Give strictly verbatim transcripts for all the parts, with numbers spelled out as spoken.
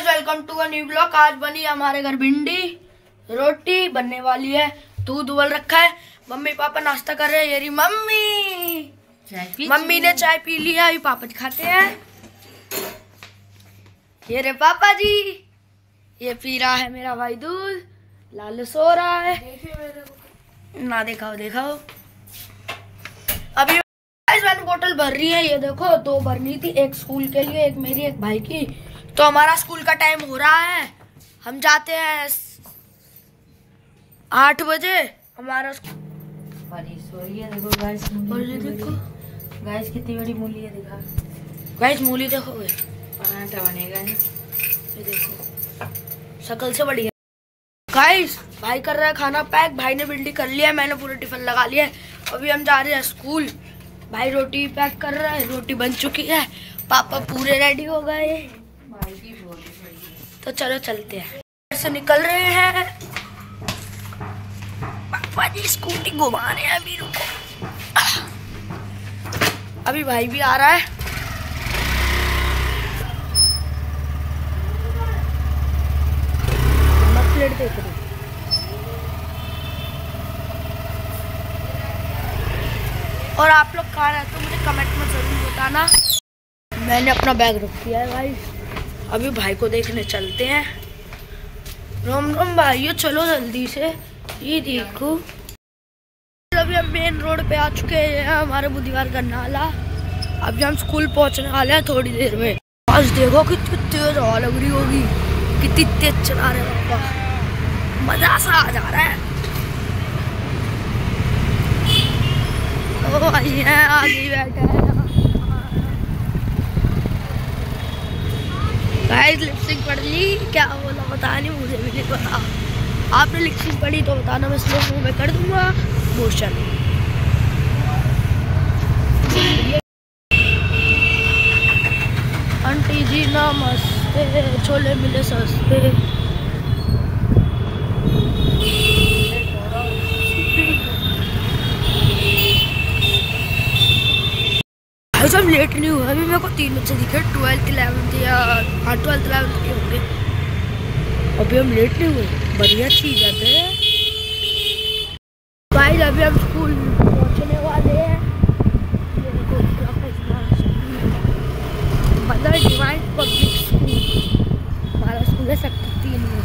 Guys welcome to a new blog. आज बनी हमारे घर भिंडी रोटी बनने वाली है, दूध उबल रखा है, मम्मी पापा नाश्ता कर रहे हैं। ये मम्मी मम्मी ने चाय पी लिया, अभी पापा जी खाते हैं। ये रे पापा जी, ये पी रहा है मेरा भाई दूध, लालू सो रहा है। ना दिखाओ दिखाओ। अभी मैंने बोतल भर रही है, ये देखो दो भरनी थी, एक स्कूल के लिए एक मेरी एक भाई की। तो हमारा स्कूल का टाइम हो रहा है, हम जाते हैं आठ बजे। हमारा बारिश हो रही है, देखो गाइस मूली देखो गाइस कितनी बड़ी मूली है, दिखा गाइस मूली देखो, पराठा बनेगा। ये देखो शक्ल से बड़ी है। गाइस भाई कर रहा है खाना पैक, भाई ने भिंडी कर लिया है, मैंने पूरा टिफिन लगा लिया है। अभी हम जा रहे हैं स्कूल। भाई रोटी पैक कर रहा है, रोटी बन चुकी है, पापा पूरे रेडी हो गए। तो चलो चलते हैं, घर से निकल रहे हैं। पापा जी स्कूटी घुमा रहे हैं, अभी रुको। अभी भाई भी आ रहा है। प्लेट देख रही और आप लोग खा रहे हैं तो मुझे कमेंट में जरूर बताना। मैंने अपना बैग रख दिया है भाई, अभी भाई को देखने चलते हैं। रोम रोम भाइयों, चलो जल्दी से। ये देखो अभी हम मेन रोड पे आ चुके हैं, हमारे बुधवार का नाला। अभी हम स्कूल पहुंचने वाले हैं थोड़ी देर में। आज देखो कितनी तेज हवा लग रही होगी, कितनी तेज चला रहे हैं पापा, मजा सा आ जा रहा है। ओ भाई है आगे बैठा है। गाइस लिपस्टिक पढ़ ली, क्या बोला पता नहीं, मुझे भी नहीं पता। आपने लिपस्टिक पढ़ी तो बताना, मैं स्लो मुंह में कर दूंगा मोशन। आंटी जी नमस्ते, छोले मिले सस्ते। सब लेट नहीं हुआ, अभी मेरे को तीन बच्चे दिखे, ट्वेल्थ इलेवेंथ या हाँ ट्वेल्थ इलेवेंथ के होंगे। अभी हम लेट नहीं हुए, बढ़िया चीज आते हैं भाई। अभी हम स्कूल पहुंचने वाले हैं। ये देखो मदर डिवाइन पब्लिक स्कूल, हमारा स्कूल है सेक्टर तीन में।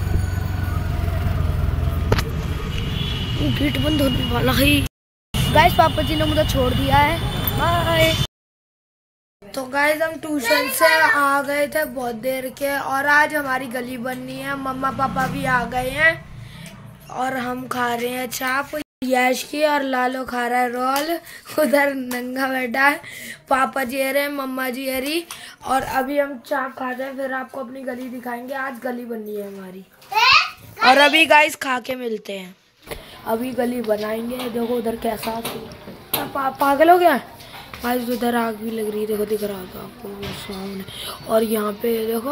गेट बंद होने वाला है। गाइस पापा जी ने मुझे छोड़ दिया है, बाय। तो गाइस हम ट्यूशन से आ गए थे बहुत देर के, और आज हमारी गली बननी है। मम्मा पापा भी आ गए हैं और हम खा रहे हैं चाप यश की, और लालो खा रहा है रोल। उधर नंगा बैठा है, पापा जी हरे, मम्मा जी हरी। और अभी हम चाप खाते हैं, फिर आपको अपनी गली दिखाएंगे। आज गली बननी है हमारी, और अभी गाइस खा के मिलते हैं। अभी गली बनाएंगे, देखो उधर कैसा पा, पागल हो गया। आज उधर आग भी लग रही है, देखो दिख रहा होगा आपको वो सामने। और यहाँ पे देखो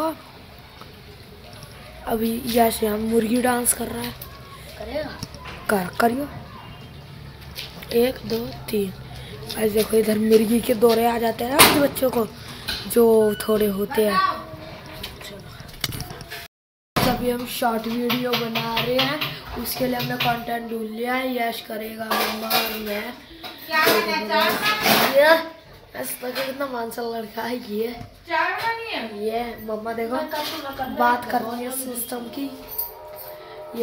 अभी जैसे हम मुर्गी डांस कर रहा है, करेगा कर करियो एक दो तीन। आज देखो इधर मुर्गी के दौरे आ जाते हैं ना बच्चों को, जो थोड़े होते हैं। अभी हम शॉर्ट वीडियो बना रहे हैं, उसके लिए हमने कंटेंट ढूंढ लिया है। यश करेगा, मम्मा और मैं। ये कितना मानसा लड़का है ये ये मम्मा देखो बात कर रही है सिस्टम की। ये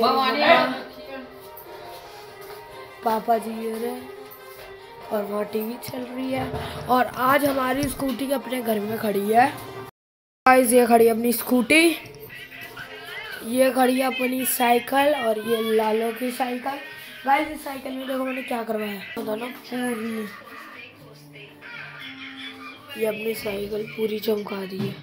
पापा जी ये रहे, और वहाँ टीवी चल रही है। और आज हमारी स्कूटी अपने घर में खड़ी है गाइस, ये खड़ी अपनी स्कूटी, ये खड़ी है अपनी साइकिल, और ये लालो की साइकिल। गाइस इस साइकिल में देखो मैंने क्या करवाया दोनों पूरी, ये अपनी साइकिल पूरी चमका दी है।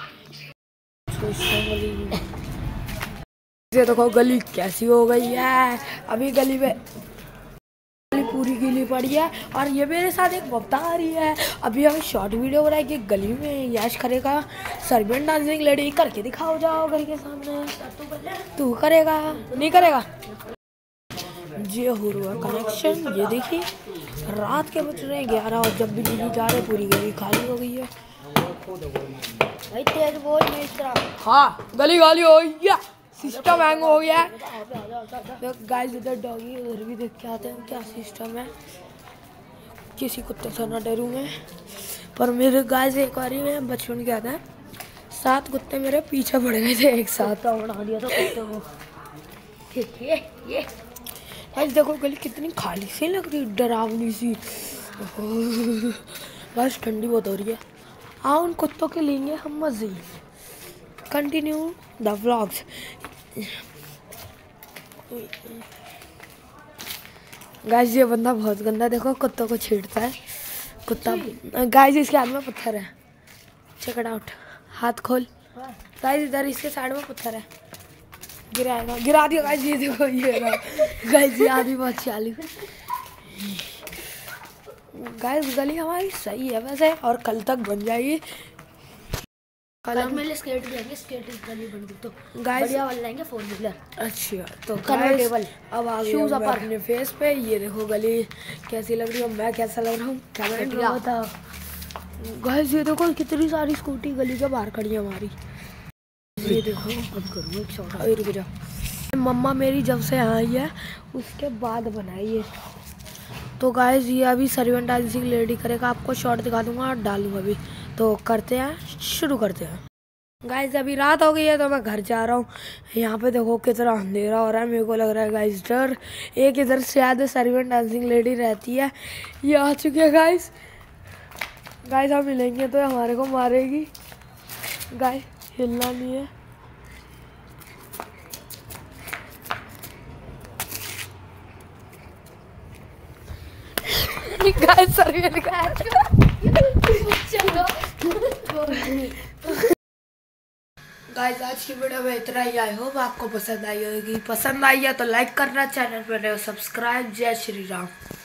ये देखो गली कैसी हो गई है, अभी गली में गली पूरी गीली पड़ी है। और ये मेरे साथ एक बप्ता आ रही है। अभी हम शॉर्ट वीडियो बनाएंगे गली में, यश करेगा सर्बियन डांसिंग लेडी, करके दिखाओ जाओ घर के सामने। तू करेगा नहीं करेगा? ये हो रहा कनेक्शन, ये देखिए रात के बज रहे हैं ग्यारह, और जब भी दीदी जा रहे पूरी गली खाली हो गई है। भाई तेज बोल मैं इस तरह। हाँ गली गाली हो गया, सिस्टम हैंग हो गया। तो गाइस इधर डॉगी उधर भी देख के आते हैं क्या सिस्टम है। किसी कुत्ते से ना डरूं मैं, पर मेरे गाइस एक बार मैं बचपन के आता है, सात कुत्ते मेरे पीछे पड़ गए थे एक साथ। उड़ा दिया था कुत्ते को। ये ये गाइस देखो गली कितनी खाली सी लग रही, डरावनी सी। बस ठंडी बहुत हो रही है। आओ उन कुत्तों के लेंगे हम मजे। Continue the vlogs. गाइस ये बंदा बहुत गंदा, देखो कुत्तों को छेड़ता है। कुत्ता गाइस इसके हाथ में पत्थर है, चेक इट आउट। हाथ खोल गाइस, इधर इसके साइड में पत्थर है, गिराएगा, गिरा दिया गाइस। ये देखो ये गाइस, ये आदमी बहुत चालू है। गाइस गली हमारी सही है वैसे, और कल तक बन जाएगी। कल हम मेरे स्केट लेंगे, स्केट इस गली बन गई तो गाइस बढ़िया वाला लेंगे फोर व्हीलर। अच्छा तो कन्वर्टेबल अब आ गया शूज मैं अपर अपने फेस पे। ये देखो गली कैसी लग रही है, मैं कैसा लग रहा हूँ कमेंट में बताओ। गाइस ये देखो कितनी सारी स्कूटी गली के बाहर खड़ी है हमारी। ये देखो अब करूँ एक शॉट, रुक जाओ। मम्मा मेरी जब से यहाँ आई है उसके बाद बनाई है। तो गाइस ये अभी सर्वेंट डांसिंग लेडी करेगा, आपको शॉर्ट दिखा दूंगा और डालूंगा अभी। तो करते हैं, शुरू करते हैं। गाइस अभी रात हो गई है तो मैं घर जा रहा हूँ। यहाँ पे देखो कितना अंधेरा हो रहा है, मेरे को लग रहा है गाइस डर। एक इधर से शायद सर्वेंट डांसिंग लेडी रहती है, ये आ चुकी है गाइस। गाइस हम मिलेंगे तो हमारे को मारेगी। गाइस हिलना नहीं है। गाइस सर्वेंट गाइस आज की वीडियो में इतना ही। आई होप आपको पसंद आई होगी। पसंद आई है तो लाइक करना, चैनल पर सब्सक्राइब। जय श्री राम।